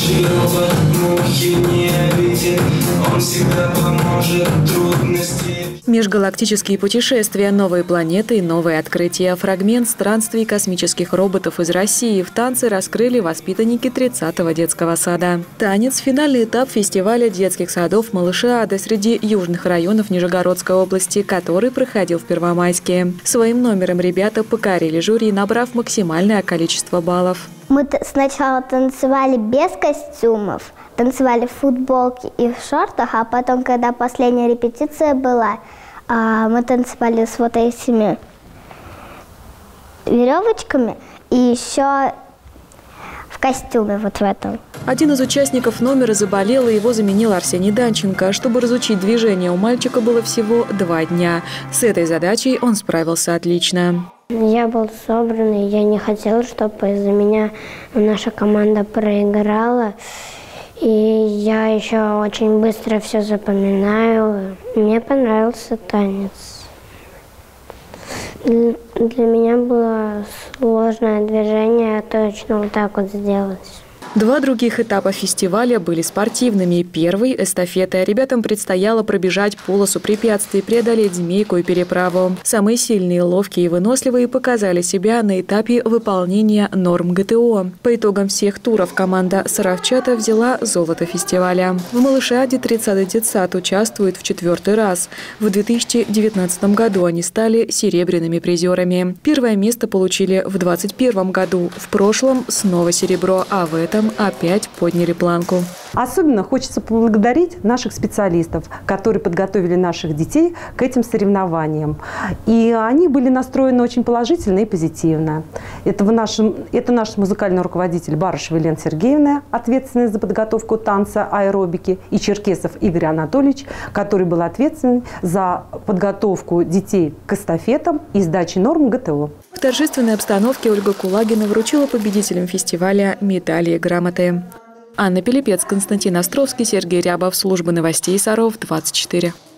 Хороший робот, мухи не обидит, он всегда поможет трудности. Межгалактические путешествия, новые планеты и новые открытия. Фрагмент странствий космических роботов из России в танце раскрыли воспитанники 30-го детского сада. Танец – финальный этап фестиваля детских садов «Малыши-Ада» среди южных районов Нижегородской области, который проходил в Первомайске. Своим номером ребята покорили жюри, набрав максимальное количество баллов. Мы сначала танцевали без костюмов, танцевали в футболке и в шортах, а потом, когда последняя репетиция была, мы танцевали с вот этими веревочками и еще в костюме вот в этом. Один из участников номера заболел, и его заменил Арсений Данченко. Чтобы разучить движение, у мальчика было всего 2 дня. С этой задачей он справился отлично. Я был собранный, я не хотел, чтобы из-за меня наша команда проиграла. И я еще очень быстро все запоминаю. Мне понравился танец. Для меня было сложное движение точно вот так вот сделать. 2 других этапа фестиваля были спортивными. Первый – эстафета. Ребятам предстояло пробежать полосу препятствий, преодолеть змейку и переправу. Самые сильные, ловкие и выносливые показали себя на этапе выполнения норм ГТО. По итогам всех туров команда Саровчата взяла золото фестиваля. В «Малыши-Аде» 30-й детсад участвует в 4-й раз. В 2019 году они стали серебряными призерами. Первое место получили в 2021 году. В прошлом снова серебро, а в этом опять подняли планку. Особенно хочется поблагодарить наших специалистов, которые подготовили наших детей к этим соревнованиям. И они были настроены очень положительно и позитивно. Это наш музыкальный руководитель Барышева Елена Сергеевна, ответственная за подготовку танца аэробики, и Черкесов Игорь Анатольевич, который был ответственен за подготовку детей к эстафетам и сдаче норм ГТО. В торжественной обстановке Ольга Кулагина вручила победителям фестиваля медали и грамоты. Анна Пилипец, Константин Островский, Сергей Рябов. Служба новостей Саров, 24.